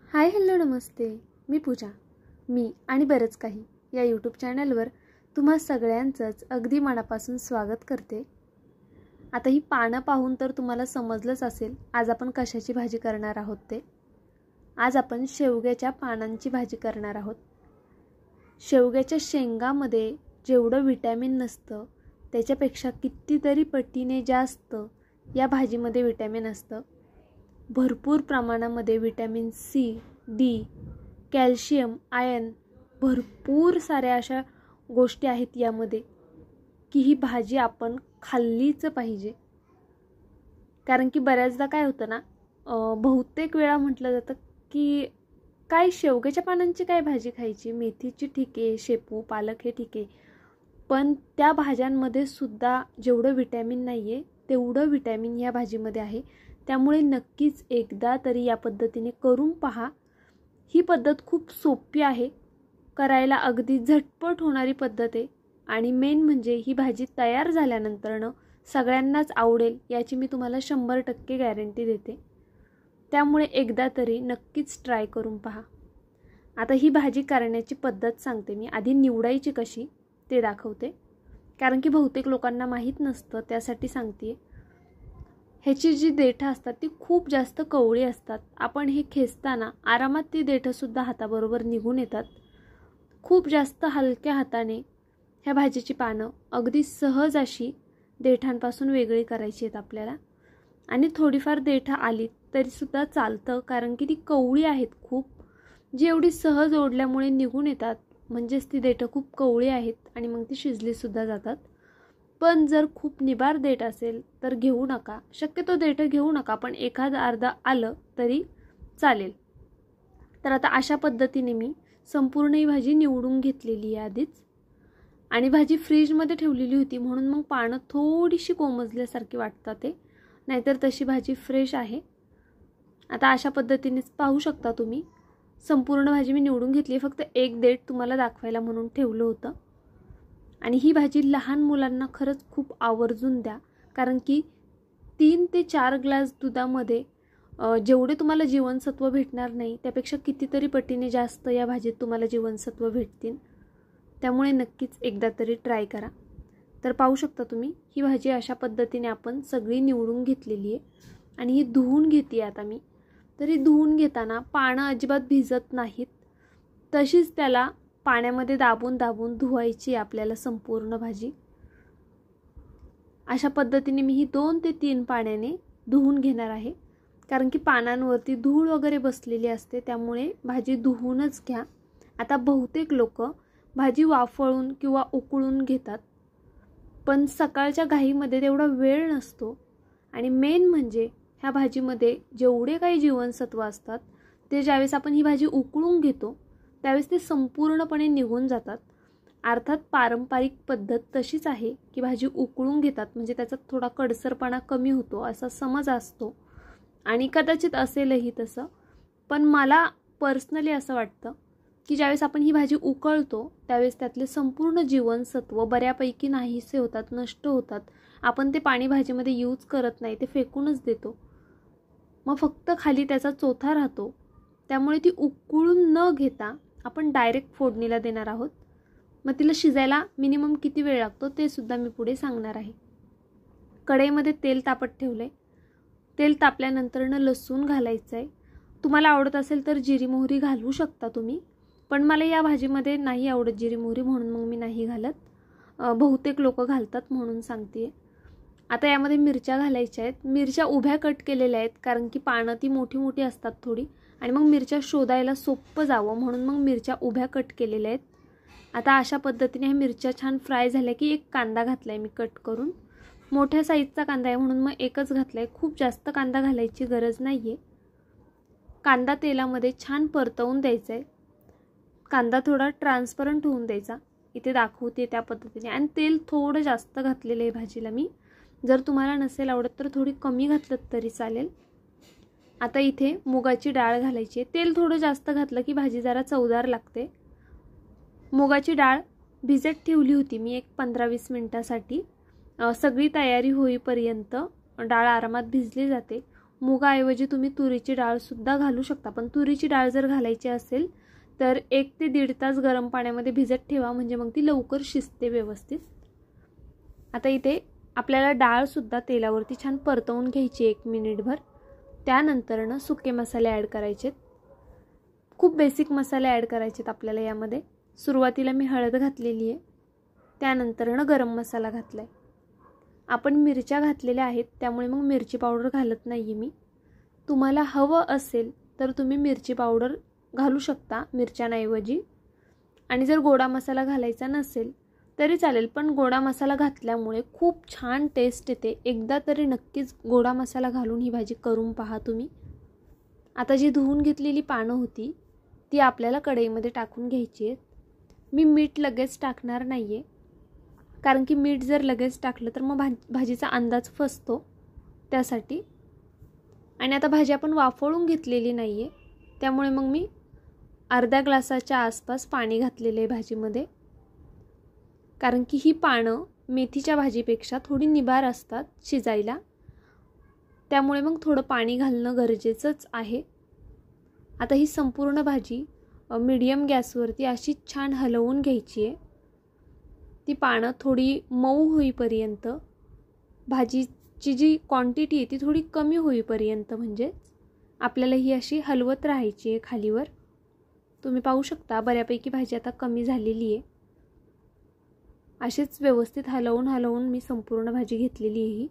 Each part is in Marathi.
हाय हॅलो नमस्ते. मी पूजा. मी आणि बरंच काही या यूट्यूब चॅनलवर तुम्हा सगळ्यांचंच अगदी मनापासून स्वागत करते. आता ही पानं पाहून तर तुम्हाला समजलंच असेल आज आपण कशाची भाजी करणार आहोत ते. आज आपण शेवग्याच्या पानांची भाजी करणार आहोत. शेवग्याच्या शेंगामध्ये जेवढं विटॅमिन नसतं त्याच्यापेक्षा कितीतरी पटीने जास्त या भाजीमध्ये विटॅमिन असतं. भरपूर प्रमाणामध्ये vitamin C, D, calcium, iron भरपूर साऱ्या अशा गोष्टी आहेत यामध्ये की ही भाजी आपण खाल्लीच पाहिजे. कारण की बऱ्याचदा काय होतं ना, बहुतेक वेळा म्हटलं जातं की काय शेवग्याच्या पानांची काय भाजी खायची, मेथीची ठीक आहे, शेपू पालक हे ठीक आहे, पण त्या भाज्यांमध्ये सुद्धा जेवढं विटॅमिन नाही आहे तेवढं विटॅमिन या भाजीमध्ये आहे. त्यामुळे नक्कीच एकदा तरी या पद्धतीने करून पहा. ही पद्धत खूप सोपी आहे, करायला अगदी झटपट होणारी पद्धत आहे आणि मेन म्हणजे ही भाजी तयार झाल्यानंतरनं सगळ्यांनाच आवडेल याची मी तुम्हाला 100% गॅरंटी देते. त्यामुळे एकदा तरी नक्कीच ट्राय करून पहा. आता ही भाजी करण्याची पद्धत सांगते मी. आधी निवडायची कशी ते दाखवते, कारण की बहुतेक लोकांना माहीत नसतं, त्यासाठी सांगते. ह्याची जी देठं असतात ती खूप जास्त कवळी असतात. आपण हे खेचताना आरामात ती देठंसुद्धा हाताबरोबर निघून येतात. खूप जास्त हलक्या हाताने ह्या भाजीची पानं अगदी सहज अशी देठांपासून वेगळी करायची आहेत आपल्याला. आणि थोडीफार देठं आली तरीसुद्धा चालतं, कारण की ती कवळी आहेत खूप, जी एवढी सहज ओढल्यामुळे निघून येतात. म्हणजेच ती देठं खूप कवळी आहेत आणि मग ती शिजलीसुद्धा जातात. पण जर खूप निबार देठ असेल तर घेऊ नका, शक्यतो देठं घेऊ नका, पण एखाद अर्धा आलं तरी चालेल. तर आता अशा पद्धतीने मी संपूर्ण ही भाजी निवडून घेतलेली आहे आधीच. आणि भाजी फ्रीजमध्ये ठेवलेली होती म्हणून मग पानं थोडीशी कोमजल्यासारखी वाटतात ते, नाहीतर तशी भाजी फ्रेश आहे. आता अशा पद्धतीनेच पाहू शकता तुम्ही. संपूर्ण भाजी मी निवडून घेतली, फक्त एक देठ तुम्हाला दाखवायला म्हणून ठेवलं होतं. आणि ही भाजी लहान मुलांना खरंच खूप आवर्जून द्या, कारण की 3 ते 4 ग्लास दुधामध्ये जेवढे तुम्हाला जीवनसत्व भेटणार नाही त्यापेक्षा कितीतरी पटीने जास्त या भाजीत तुम्हाला जीवनसत्व भेटतील. त्यामुळे नक्कीच एकदा तरी ट्राय करा. तर पाहू शकता तुम्ही ही भाजी अशा पद्धतीने आपण सगळी निवडून घेतलेली आहे आणि ही धुवून घेते आता मी. तरी धुवून घेताना पानं अजिबात भिजत नाहीत, तशीच त्याला पाण्यामध्ये दाबून दाबून धुवायची आपल्याला संपूर्ण भाजी. अशा पद्धतीने मी ही 2 ते 3 पाण्याने धुवून घेणार आहे, कारण की पानांवरती धूळ वगैरे बसलेली असते, त्यामुळे भाजी धुवूनच घ्या. आता बहुतेक लोक भाजी वाफळून किंवा उकळून घेतात, पण सकाळच्या घाईमध्ये तेवढा वेळ नसतो. आणि मेन म्हणजे ह्या भाजीमध्ये जेवढे काही जीवनसत्व असतात ते ज्यावेळेस आपण ही भाजी उकळून घेतो त्यावेळेस ते संपूर्णपणे निघून जातात. अर्थात पारंपरिक पद्धत तशीच आहे की भाजी उकळून घेतात, म्हणजे त्याचा थोडा कडसरपणा कमी होतो असा समज असतो आणि कदाचित असेलही तसं. पण मला पर्सनली असं वाटतं की ज्यावेळेस आपण ही भाजी उकळतो त्यावेळेस त्यातले संपूर्ण जीवनसत्व बऱ्यापैकी नाहीसे होतात, नष्ट होतात. आपण ते पाणी भाजीमध्ये यूज करत नाही, ते फेकूनच देतो. मग फक्त खाली त्याचा चोथा राहतो. त्यामुळे ती उकळून न घेता आपण डायरेक्ट फोडणीला देणार आहोत. मग तिला शिजायला मिनिमम किती वेळ लागतो ते सुद्धा मी पुढे सांगणार आहे. कढईमध्ये तेल तापत ठेवलं आहे. तेल तापल्यानंतरनं लसूण घालायचं आहे. तुम्हाला आवडत असेल तर जिरी मोहरी घालू शकता तुम्ही, पण मला या भाजीमध्ये नाही आवडत जिरी मोहरी म्हणून मग मी नाही घालत. बहुतेक लोक घालतात म्हणून सांगते. आता यामध्ये मिरच्या घालायच्या आहेत. मिरच्या उभ्या कट केलेल्या आहेत, कारण की पानं ती मोठी मोठी असतात थोडी, आणि मग मिरच्या शोधायला सोपं जावं म्हणून मग मिरच्या उभ्या कट केलेल्या आहेत. आता अशा पद्धतीने ह्या मिरच्या छान फ्राय झाल्या की एक कांदा घातला आहे मी कट करून. मोठ्या साईजचा कांदा आहे म्हणून मग एकच घातला आहे. खूप जास्त कांदा घालायची गरज नाही आहे. कांदा तेलामध्ये छान परतवून द्यायचा आहे. कांदा थोडा ट्रान्सपरंट होऊन द्यायचा, इथे दाखवते त्या पद्धतीने. आणि तेल थोडं जास्त घातलेलं आहे भाजीला मी. जर तुम्हाला नसेल आवडत तर थोडी कमी घातलं तरी चालेल. आता इथे मुगाची डाळ घालायची आहे. तेल थोडं जास्त घातलं की भाजी जरा चवदार लागते. मुगाची डाळ भिजत ठेवली होती मी एक 15-20 मिनिटासाठी. सगळी तयारी होईपर्यंत डाळ आरामात भिजली जाते. मुगाऐवजी तुम्ही तुरीची डाळसुद्धा घालू शकता, पण तुरीची डाळ जर घालायची असेल तर 1 ते 1.5 तास गरम पाण्यामध्ये भिजत ठेवा, म्हणजे मग ती लवकर शिजते व्यवस्थित. आता इथे आपल्याला डाळसुद्धा तेलावरती छान परतवून घ्यायची 1 मिनिटभर. त्यानंतर सुके मसाले ॲड करायचेत. खूप बेसिक मसाले ॲड करायचेत आपल्याला यामध्ये. सुरुवातीला मी हळद घातलेली आहे, त्यानंतर गरम मसाला घातला आहे. आपण मिरच्या घातलेल्या आहेत त्यामुळे मग मिरची पावडर घालत नाही आहे मी. तुम्हाला हवं असेल तर तुम्ही मिरची पावडर घालू शकता मिरच्यांऐवजी, आणि जर गोडा मसाला घालायचा नसेल तरी चालेल, पण गोडा मसाला घातल्यामुळे खूप छान टेस्ट येते. एकदा तरी नक्कीच गोडा मसाला घालून ही भाजी करून पहा तुम्ही. आता जी धुवून घेतलेली पानं होती ती आपल्याला कढईमध्ये टाकून घ्यायची आहेत. मी मीठ लगेच टाकणार नाही आहे, कारण की मीठ जर लगेच टाकलं तर मग भाजीचा अंदाज फसतो, त्यासाठी. आणि आता भाजी आपण वाफवून घेतलेली नाही आहे, त्यामुळे मग मी अर्ध्या ग्लासाच्या आसपास पाणी घातलेलं आहे भाजीमध्ये. कारण की ही पानं मेथीच्या भाजीपेक्षा थोडी निबार असतात शिजायला, त्यामुळे मग थोडं पाणी घालणं गरजेचंच आहे. आता ही संपूर्ण भाजी मीडियम गॅसवरती अशी छान हलवून घ्यायची आहे. ती पानं थोडी मऊ होईपर्यंत, भाजीची जी क्वांटिटी आहे ती थोडी कमी होईपर्यंत म्हणजे आपल्याला ही अशी हलवत राहायची आहे खालीवर. तुम्ही पाहू शकता बऱ्यापैकी भाजी आता कमी झालेली आहे. अशीच व्यवस्थित हलवून मी संपूर्ण भाजी घेतलेली आहे.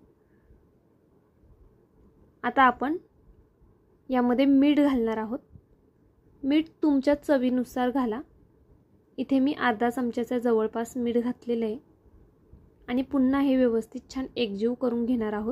आता आपण यामध्ये मीठ घालणार आहोत. मीठ तुमच्या चवीनुसार घाला. इथे मी अर्धा चमच्याच्या जवळपास मीठ घातलेलं आहे आणि पुन्हा हे व्यवस्थित छान एकजीव करून घेणार आहोत.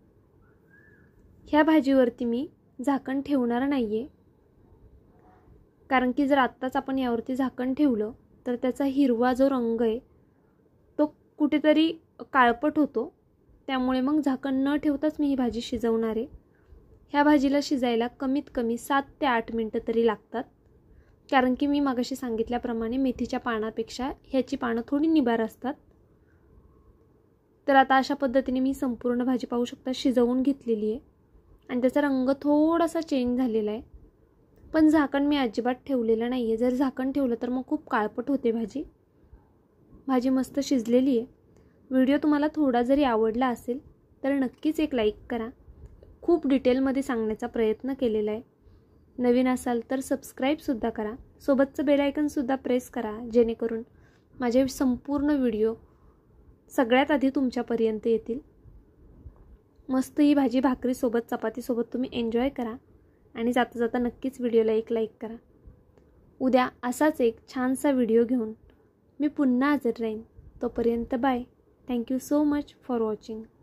ह्या भाजीवरती मी झाकण ठेवणार नाही आहे, कारण की जर आत्ताच आपण यावरती झाकण ठेवलं तर त्याचा हिरवा जो रंग आहे तो कुठेतरी काळपट होतो. त्यामुळे मग झाकण न ठेवताच मी ही भाजी शिजवणार आहे. ह्या भाजीला शिजायला कमीत कमी 7 ते 8 मिनटं तरी लागतात, कारण की मी मगाशी सांगितल्याप्रमाणे मेथीच्या पानापेक्षा ह्याची पानं थोडी निबार असतात. तर आता अशा पद्धतीने मी संपूर्ण भाजी पाहू शकता शिजवून घेतलेली आहे आणि त्याचा रंग थोडासा चेंज झालेला आहे. पण झाकण मी अजिबात ठेवलेलं नाही आहे. जर झाकण ठेवलं तर मग खूप काळपट होते भाजी. भाजी मस्त शिजलेली आहे. व्हिडिओ तुम्हाला थोडा जरी आवडला असेल तर नक्कीच एक लाईक करा. खूप डिटेलमध्ये सांगण्याचा प्रयत्न केलेला आहे. नवीन असाल तर सबस्क्राईबसुद्धा करा. सोबतचं बेल आयकनसुद्धा प्रेस करा, जेणेकरून माझे संपूर्ण व्हिडिओ सगळ्यात आधी तुमच्यापर्यंत येतील. मस्त ही भाजी भाकरीसोबत चपातीसोबत तुम्ही एन्जॉय करा आणि जाता जाता नक्कीच व्हिडिओला एक लाईक करा. उद्या असाच एक छानसा व्हिडिओ घेऊन मी पुन्हा हजर राहीन. तोपर्यंत bye. Thank you so much for watching.